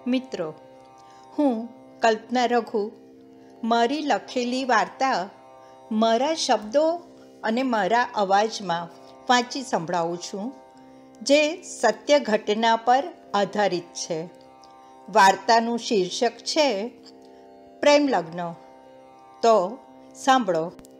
મિત્રો, હું કલ્પના રઘુ મારી લખેલી વાર્તા મારા શબ્દો અને મારા અવાજમાં વાંચી સંભળાવું છું, જે સત્ય ઘટના પર આધારિત છે. વાર્તાનું શીર્ષક છે પ્રેમ લગ્ન. તો સાંભળો.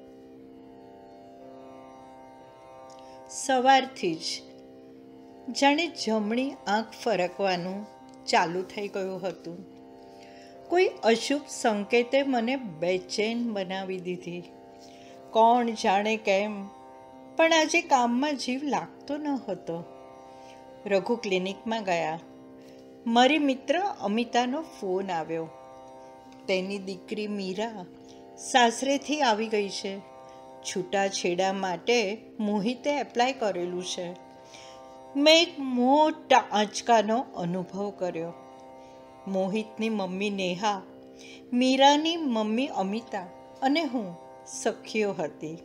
સવારથી જ જાણે જમણી આંખ ફરકવાનું ચાલુ થઈ ગયું હતું. કોઈ અશુભ સંકેતે મને બેચેન બનાવી દીધી. કોણ જાણે કેમ, પણ આજે કામમાં જીવ લાગતો ન હતો. રઘુ ક્લિનિકમાં ગયા. મારી મિત્ર અમિતાનો ફોન આવ્યો. તેની દીકરી મીરા સાસરેથી આવી ગઈ છે. છૂટાછેડા માટે મોહિતે એપ્લાય કરેલું છે. મેં એક મોટા આંચકાનો અનુભવ કર્યો. મોહિતની મમ્મી નેહા, મીરાની મમ્મી અમિતા અને હું સખીઓ હતી.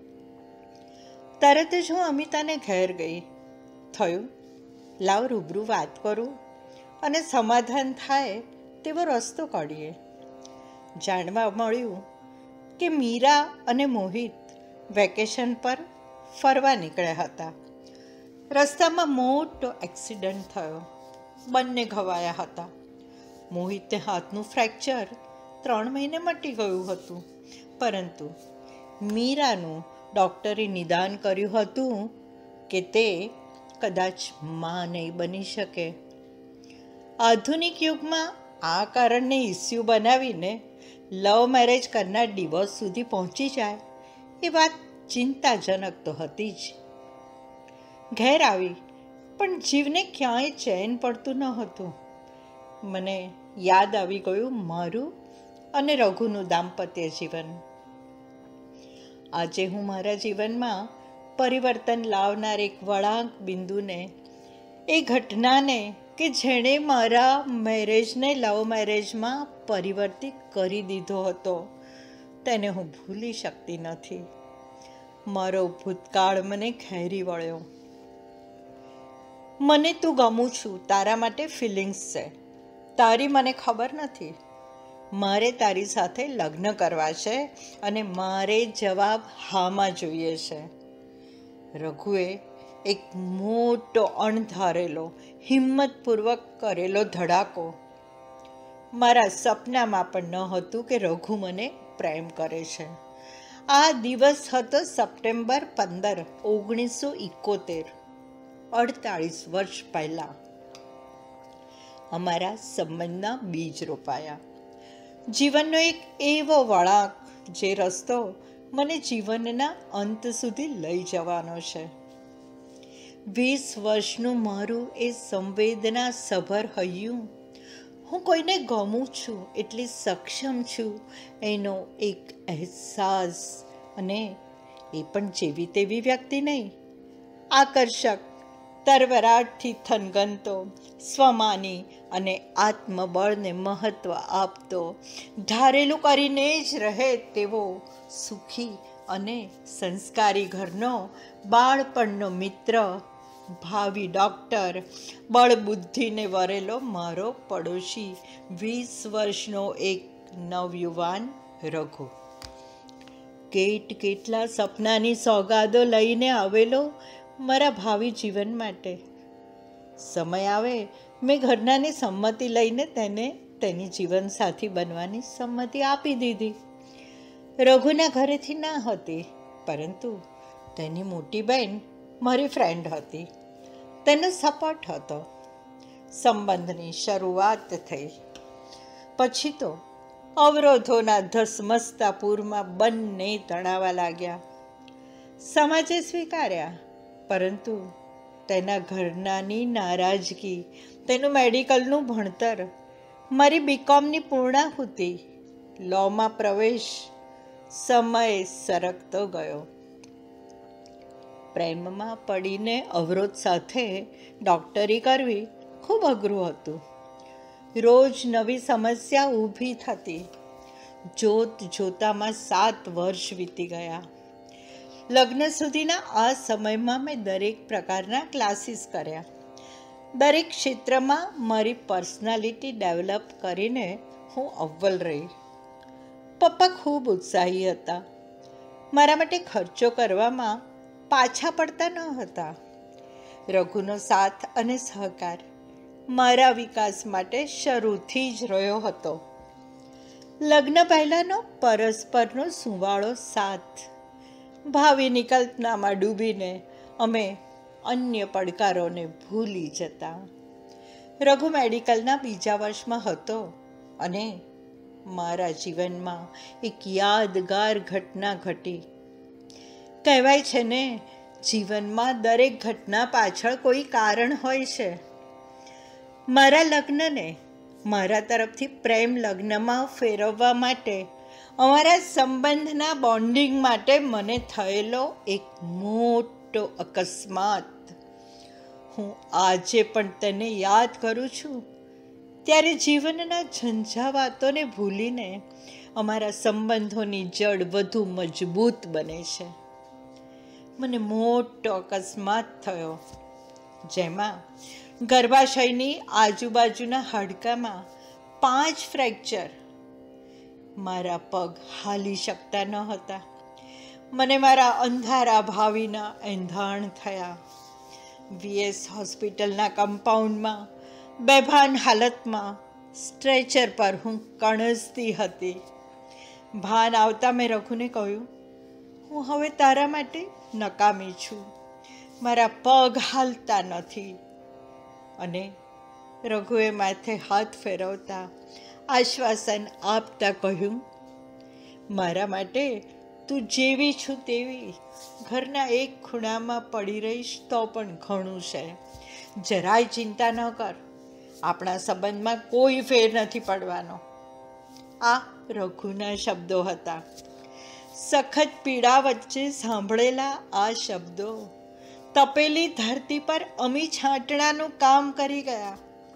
તરત જ હું અમિતાને ઘેર ગઈ. થયું, લાવ રૂબરૂ વાત કરું અને સમાધાન થાય તેવો રસ્તો કાઢીએ. જાણવા મળ્યું કે મીરા અને મોહિત વેકેશન પર ફરવા નીકળ્યા હતા. રસ્તામાં મોટો એક્સિડન્ટ થયો. બંને ઘવાયા હતા. મોહિતે હાથનું ફ્રેક્ચર 3 મહિને મટી ગયું હતું, પરંતુ મીરાનું ડૉક્ટરે નિદાન કર્યું હતું કે તે કદાચ માં નહીં બની શકે. આધુનિક યુગમાં આ કારણને ઇસ્યુ બનાવીને લવ મેરેજ કરનાર ડિવોર્સ સુધી પહોંચી જાય એ વાત ચિંતાજનક તો હતી જ. ઘેર આવી પણ જીવને ક્યાંય ચેન પડતું ન હતું. મને યાદ આવી ગયું મારું અને રઘુનું દાંપત્ય જીવન. આજે હું મારા જીવનમાં પરિવર્તન લાવનાર એક વળાંક બિંદુને, એ ઘટનાને કે જેણે મારા મેરેજને લવ મેરેજમાં પરિવર્તિત કરી દીધો હતો, તેને હું ભૂલી શકતી નથી. મારો ભૂતકાળ મને ઘેરી વળ્યો. મને તું ગમું છું, તારા માટે ફિલિંગ્સ છે. તારી મને ખબર નથી. મારે તારી સાથે લગ્ન કરવા છે અને મારે જવાબ હામાં જોઈએ છે. રઘુએ એક મોટો અણધારેલો, હિંમતપૂર્વક કરેલો ધડાકો. મારા સપનામાં પણ ન હતું કે રઘુ મને પ્રેમ કરે છે. આ દિવસ હતો સપ્ટેમ્બર 15, 1971, 48 વર્ષ પહેલાં. અમારા સંબંધના બીજ રોપાયા. જીવનનો એક એવો વળાંક જે રસ્તો મને જીવનના અંત સુધી લઈ જવાનો છે. 20 વર્ષનું મારું એ સંવેદના સભર હૈયું, હું કોઈને ગમું છું એટલી સક્ષમ છું એનો એક અહેસાસ. અને એ પણ જેવી તેવી વ્યક્તિ નહીં, આકર્ષક, તરવરાટથી થનગનતો, સ્વમાની અને આત્મબળને મહત્ત્વ આપતો, ધારેલું કરીને જ રહે તેવો સુખી અને સંસ્કારી ઘરનો બાળપણનો મિત્ર, ભાવિ ડૉક્ટર, બળબુદ્ધિને વરેલો મારો પડોશી, 20 વર્ષનો એક નવયુવાન રઘુ. કેટલા સપનાની સોગાદો લઈને આવેલો મારા ભાવિ જીવન માટે. સમય આવે મેં ઘરનાની સંમતિ લઈને તેને તેની જીવનસાથી બનવાની સંમતિ આપી દીધી. રઘુના ઘરેથી ના હતી, પરંતુ તેની મોટી બહેન મારી ફ્રેન્ડ હતી. તેનો સપોર્ટ હતો. સંબંધની શરૂઆત થઈ. પછી તો અવરોધોના ધસમસતા પૂરમાં બંને તણાવા લાગ્યા. સમાજે સ્વીકાર્યા, પરંતુ તેના ઘરનાની નારાજગી, તેનું મેડિકલનું ભણતર, મારી બીકોમની પૂર્ણાહુતિ, લોમાં પ્રવેશ, સમય સરકતો ગયો. પ્રેમમાં પડીને અવરોધ સાથે ડૉક્ટરી કરવી ખૂબ અઘરું હતું. રોજ નવી સમસ્યા ઊભી થતી. જોતામાં 7 વર્ષ વીતી ગયા. લગ્ન સુધીના આ સમયમાં મેં દરેક પ્રકારના ક્લાસીસ કર્યા. દરેક ક્ષેત્રમાં મારી પર્સનાલિટી ડેવલપ કરીને હું અવ્વલ રહી. પપ્પા ખૂબ ઉત્સાહી હતા. મારા માટે ખર્ચો કરવામાં પાછા પડતા ન હતા. રઘુનો સાથ અને સહકાર મારા વિકાસ માટે શરૂથી જ રહ્યો હતો. લગ્ન પહેલાંનો પરસ્પરનો સુંવાળો સાથ, ભાવિની કલ્પનામાં ડૂબીને અમે અન્ય પડકારોને ભૂલી જતા. રઘુ મેડિકલના બીજા વર્ષમાં હતો અને મારા જીવનમાં એક યાદગાર ઘટના ઘટી. કહેવાય છે ને, જીવનમાં દરેક ઘટના પાછળ કોઈ કારણ હોય છે. મારા લગ્નને મારા તરફથી પ્રેમ લગ્નમાં ફેરવવા માટે, અમારા સંબંધના બોન્ડિંગ માટે મને થયેલો એક મોટો અકસ્માત. હું આજે પણ તેને યાદ કરું છું ત્યારે જીવનના ઝંઝાવાતોને ભૂલીને અમારા સંબંધોની જડ વધુ મજબૂત બને છે. મને મોટો અકસ્માત થયો, જેમાં ગર્ભાશયની આજુબાજુના હાડકામાં 5 ફ્રેક્ચર. મારા પગ હાલી શકતા ન હતા. મને મારા અંધારા ભાવિના એંધાણ થયા. વીએસ હોસ્પિટલના કમ્પાઉન્ડમાં બેભાન હાલતમાં સ્ટ્રેચર પર હું કણસતી હતી. ભાન આવતા મેં રઘુને કહ્યું, હું હવે તારા માટે નકામી છું. મારા પગ હાલતા નથી. અને રઘુએ માથે હાથ ફેરવતા આશ્વાસન આપતા કહ્યું, મારા માટે તું જેવી છું તેવી ઘરના એક ખૂણામાં પડી રહીશ તો પણ ઘણું છે. જરાય ચિંતા ન કર, આપણા સંબંધમાં કોઈ ફેર નથી પડવાનો. આ રઘુના શબ્દો હતા. સખત પીડા વચ્ચે સાંભળેલા આ શબ્દો તપેલી ધરતી પર અમી છાંટણાનું કામ કરી ગયા.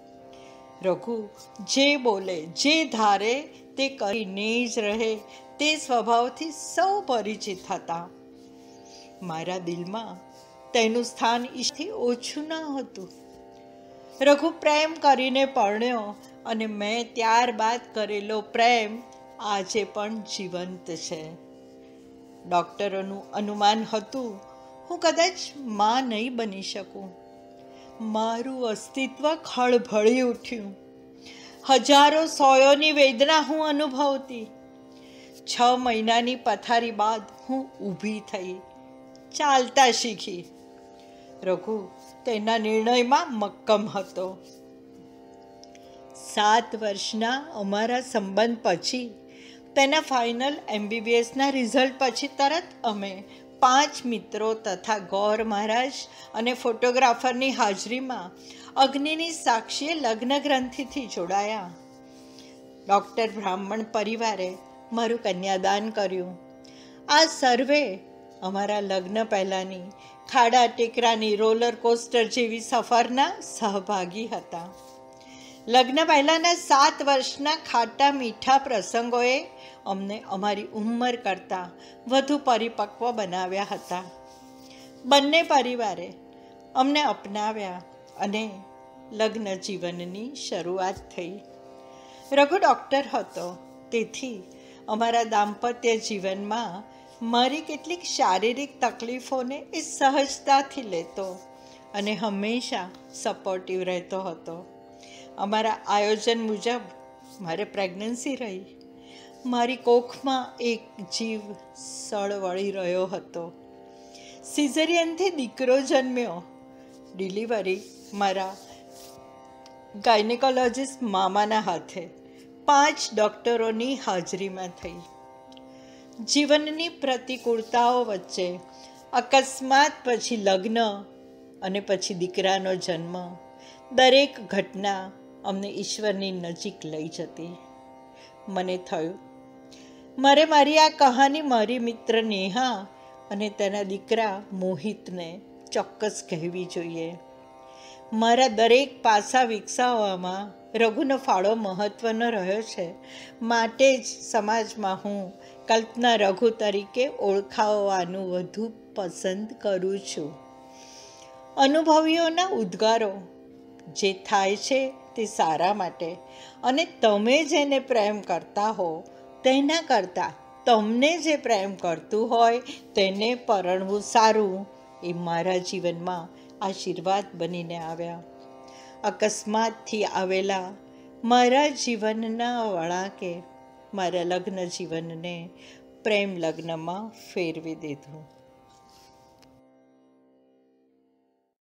રઘુ જે બોલે, જે ધારે તે કરીને જ રહે તે સ્વભાવથી સૌ પરિચિત હતા. મારા દિલમાં તેનું સ્થાન ઈશથી ઓછું ન હતું. રઘુ પ્રેમ કરીને પરણ્યો અને મેં ત્યારબાદ કરેલો પ્રેમ આજે પણ જીવંત છે. ડૉક્ટરોનું અનુમાન હતું હું કદાચ માં નહીં બની શકું. મારું અસ્તિત્વ ખળભળી ઉઠ્યું. હજારો સોયોની વેદના હું અનુભવતી. 6 મહિનાની પથારી બાદ હું ઊભી થઈ, ચાલતા શીખી. રઘુ તેના નિર્ણયમાં મક્કમ હતો. 7 વર્ષના અમારા સંબંધ પછી, તેના ફાઇનલ MBBSના રિઝલ્ટ પછી તરત અમે 5 મિત્રો તથા ગૌર મહારાજ અને ફોટોગ્રાફરની હાજરીમાં અગ્નિની સાક્ષીએ લગ્ન ગ્રંથિથી જોડાયા. ડૉક્ટર બ્રાહ્મણ પરિવારે મારું કન્યાદાન કર્યું. આ સર્વે અમારા લગ્ન પહેલાંની ખાડા ટેકરાની રોલર કોસ્ટર જેવી સફરના સહભાગી હતા. લગ્ન પહેલાંના 7 વર્ષના ખાટા મીઠા પ્રસંગોએ અમને અમારી ઉંમર કરતાં વધુ પરિપક્વ બનાવ્યા હતા. બંને પરિવારે અમને અપનાવ્યા અને લગ્ન જીવનની શરૂઆત થઈ. રઘુ ડૉક્ટર હતો, તેથી અમારા દાંપત્ય જીવનમાં મારી કેટલીક શારીરિક તકલીફોને એ સહજતાથી લેતો અને હંમેશા સપોર્ટિવ રહેતો હતો. અમારા આયોજન મુજબ મારે પ્રેગ્નન્સી રહી. મારી કોખમાં એક જીવ સળવળી રહ્યો હતો. સિઝેરિયનથી દીકરો જન્મ્યો. ડિલિવરી મારા ગાયનેકોલોજિસ્ટ મામાના હાથે 5 ડૉક્ટરોની હાજરીમાં થઈ. જીવનની પ્રતિકૂળતાઓ વચ્ચે અકસ્માત પછી લગ્ન અને પછી દીકરાનો જન્મ, દરેક ઘટના અમને ઈશ્વરની નજીક લઈ જતી. મને થયું મારે મારી આ કહાની મારી મિત્ર નેહા અને તેના દીકરા મોહિતને ચોક્કસ કહેવી જોઈએ. મારા દરેક પાસા વિકસાવવામાં રઘુનો ફાળો મહત્ત્વનો રહ્યો છે. માટે જ સમાજમાં હું કલ્પના રઘુ તરીકે ઓળખાવવાનું વધુ પસંદ કરું છું. અનુભવીઓના ઉદ્ગારો જે થાય છે તે સારા માટે, અને તમે જેને પ્રેમ કરતા હો તેના કરતાં તમને જે પ્રેમ કરતું હોય તેને પરણવું સારું, એ મારા જીવનમાં આશીર્વાદ બનીને આવ્યા. અકસ્માતથી આવેલા મારા જીવનના વળાંકે મારા લગ્ન જીવનને પ્રેમ લગ્નમાં ફેરવી દીધું.